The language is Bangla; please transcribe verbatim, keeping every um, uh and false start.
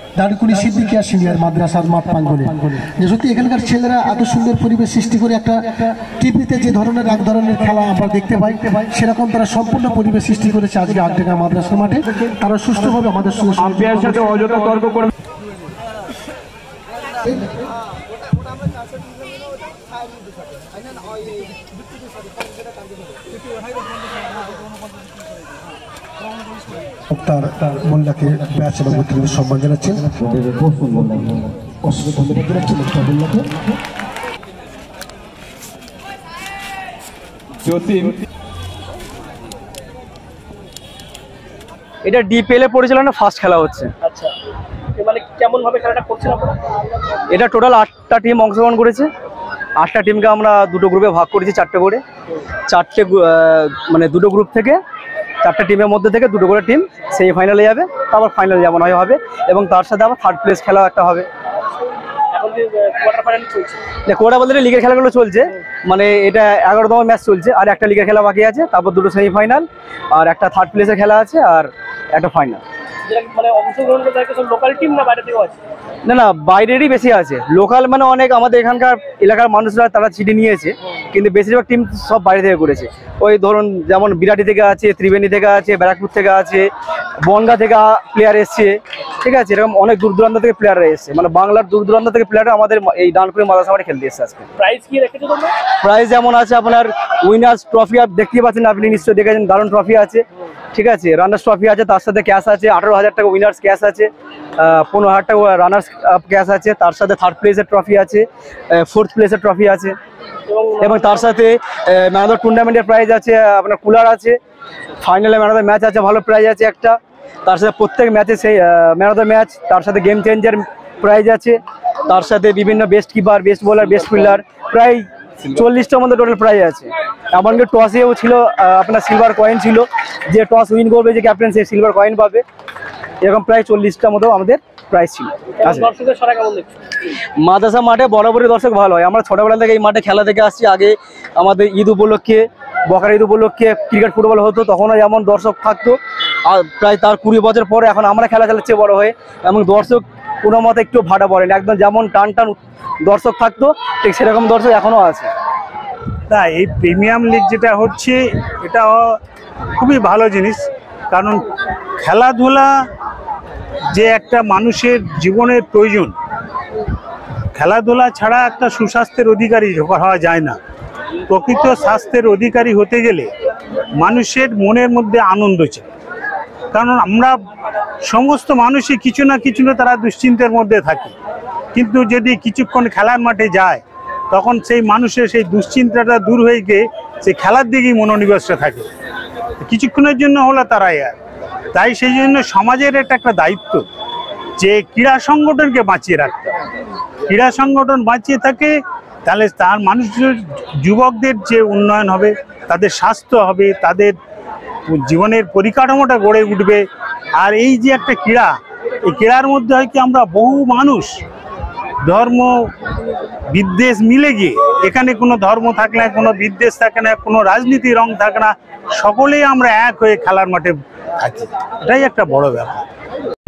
ডানকুনি সিদ্দিকিয়া সিনিয়র মাদ্রাসার মাঠ প্রাঙ্গণে যে সত্যি এখানকার ছেলেরা এত সুন্দর পরিবেশ সৃষ্টি করে একটা টিভিতে যে ধরনের এক ধরনের খেলা আমরা দেখতে পাই সেরকম তারা সম্পূর্ণ পরিবেশ সৃষ্টি করেছে আজকে আটডাঙ্গা মাদ্রাসার মাঠে। তারা সুষ্ঠুভাবে আমাদের সঙ্গে সাথে অযথা তর্ক করে মুক্তার মোল্লাকে ব্যাচ এবং উত্তরীয় সম্মান জানাচ্ছেন। এটা ডিপিএল এ পরিচালনা ফার্স্ট খেলা হচ্ছে। আচ্ছা, মানে কেমন ভাবে খেলাটা করছেন আপনারা? এটা টোটাল আটটা টিম অংশগ্রহণ করেছে। আটটা টিমকে আমরা দুটো গ্রুপে ভাগ করেছি, চারটে করে। চারটে মানে দুটো গ্রুপ থেকে চারটে টিমের মধ্যে থেকে দুটো করে টিম সেমিফাইনালে যাবে, তারপর ফাইনালে যেমন হয় হবে, এবং তার সাথে আবার থার্ড প্লেস খেলা একটা হবে। এখন যে কোয়ার্টার ফাইনাল চলছে, না কোয়ার্টার বলতে লিগের খেলাগুলো চলছে, মানে এটা এগারোতম ম্যাচ চলছে, আর একটা লিগের খেলা বাকি আছে, তারপর দুটো সেমিফাইনাল আর একটা থার্ড প্লেসের খেলা আছে, আর একটা ফাইনাল। মানে অংশগ্রহণ করতে সব লোকাল টিম না বাইরে থেকেও আছে? না না, বাইরেরই বেশি আছে। লোকাল মানে অনেক আমাদের এখানকার এলাকার মানুষরা তারা ছিটে নিয়েছে, কিন্তু বেশিরভাগ টিম সব বাইরে থেকে করেছে। ওই ধরুন যেমন বিরাটি থেকে আছে, ত্রিবেণী থেকে আছে, ব্যারাকপুর থেকে আছে, বনগাঁ থেকে প্লেয়ার এসছে, ঠিক আছে। এরকম অনেক দূর দূরান্ত থেকে প্লেয়াররা এসছে, মানে বাংলার দূর দূরান্ত থেকে প্লেয়াররা আমাদের এই ডানকুনি মাদ্রাসা মাঠে খেলতে এসছে আজকে। প্রাইজ কি রেখেছো তোমরা? প্রাইজ যেমন আছে আপনার উইনার্স ট্রফি, আপনি দেখতেই পাচ্ছেন, আপনি নিশ্চয়ই দেখেছেন, দারুণ ট্রফি আছে, ঠিক আছে। রানার্স ট্রফি আছে, তার সাথে ক্যাশ আছে, আঠারো হাজার টাকা উইনার্স ক্যাশ আছে, পনেরো হাজার টাকা রানার্স ক্যাশ আছে, তার সাথে থার্ড প্লেসের ট্রফি আছে, ফোর্থ প্লেসের ট্রফি আছে, এবং তার সাথে ম্যান অফ দ্য টুর্নামেন্টের প্রাইজ আছে, আপনার কুলার আছে, ফাইনালে ম্যান অফ দ্য ম্যাচ আছে, ভালো প্রাইজ আছে একটা, তার সাথে প্রত্যেক ম্যাচে সেই ম্যান অফ দ্য ম্যাচ, তার সাথে গেম চেঞ্জার প্রাইজ আছে, তার সাথে বিভিন্ন best keeper, best bowler, best fielder, প্রায় চল্লিশটার মধ্যে টোটাল প্রাইজ আছে। এমনকি টসেও ছিল আপনার সিলভার কয়েন ছিল, যে টস উইন করবে যে ক্যাপ্টেন সে সিলভার কয়েন পাবে, এরকম প্রায় চল্লিশটার মতো আমাদের প্রাইজ ছিল। মাদ্রাসা মাঠে বরাবরই দর্শক ভালো হয়। আমরা ছোটবেলা থেকে এই মাঠে খেলা দেখে আসছি। আগে আমাদের ঈদ উপলক্ষে, বকরা ঈদ উপলক্ষে ক্রিকেট ফুটবল হতো, তখনও যেমন দর্শক থাকতো, আর প্রায় তার কুড়ি বছর পরে এখন আমরা খেলা চালাচ্ছি বড় হয়ে, এবং দর্শক কোনো মতে একটু ভাটা পড়েনি, একদম যেমন টান টান দর্শক থাকতো ঠিক সেরকম দর্শক এখনও আছে। না, এই প্রিমিয়াম লিগ যেটা হচ্ছে এটা খুবই ভালো জিনিস, কারণ খেলাধুলা যে একটা মানুষের জীবনের প্রয়োজন, খেলাধুলা ছাড়া একটা সুস্বাস্থ্যের অধিকারী হওয়া যায় না। প্রকৃত স্বাস্থ্যের অধিকারী হতে গেলে মানুষের মনের মধ্যে আনন্দ চাই, কারণ আমরা সমস্ত মানুষই কিছু না কিছু না তারা দুশ্চিন্তার মধ্যে থাকি, কিন্তু যদি কিছুক্ষণ খেলার মাঠে যায় তখন সেই মানুষের সেই দুশ্চিন্তাটা দূর হয়ে গিয়ে সেই খেলার দিকেই মনোনিবেশটা থাকে, কিছুক্ষণের জন্য হলো তারাই। আর তাই সেই জন্য সমাজের এটা একটা দায়িত্ব যে ক্রীড়া সংগঠনকে বাঁচিয়ে রাখতে। ক্রীড়া সংগঠন বাঁচিয়ে থাকে তাহলে তার মানুষের যুবকদের যে উন্নয়ন হবে, তাদের স্বাস্থ্য হবে, তাদের জীবনের পরিকাঠামোটা গড়ে উঠবে। আর এই যে একটা ক্রীড়া, এই ক্রীড়ার মধ্যে হয় কি আমরা বহু মানুষ ধর্ম বিদ্বেষ মিলে গিয়ে, এখানে কোনো ধর্ম থাকে না, কোনো বিদ্বেষ থাকে না, কোনো রাজনীতি রং থাকে না, সকলেই আমরা এক হয়ে খেলার মাঠে থাকি, এটাই একটা বড় ব্যাপার।